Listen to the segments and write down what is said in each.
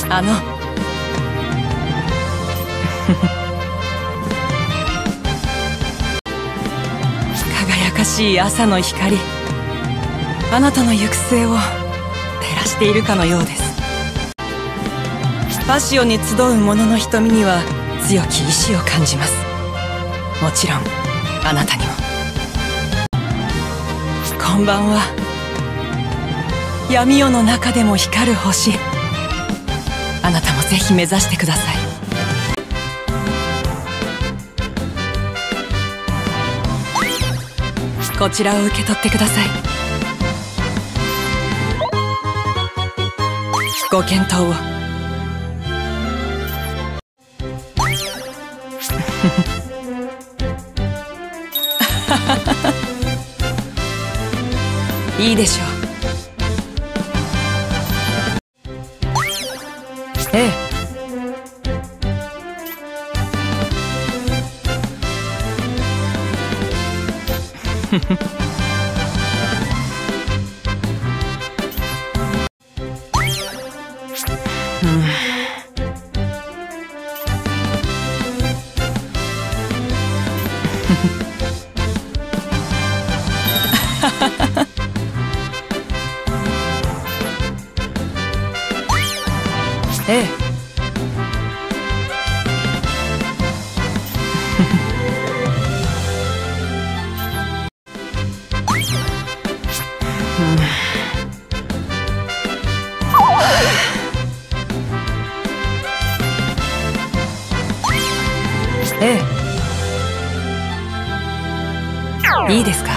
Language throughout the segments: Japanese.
輝かしい朝の光、あなたの行く末を照らしているかのようです。パシオに集う者の瞳には強き意志を感じます。もちろんあなたにも。こんばんは。闇夜の中でも光る星、あなたもぜひ目指してください。こちらを受け取ってください。ご検討を。いいでしょう。ええ。ええ。ええ。いいですか。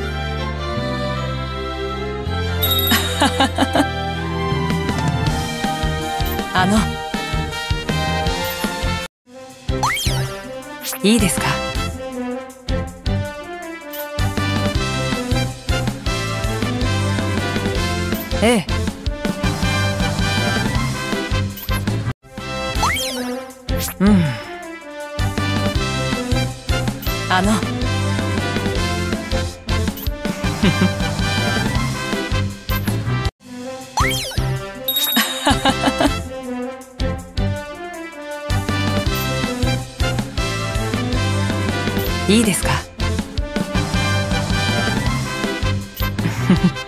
いいですか。ええ。うん。いいですか。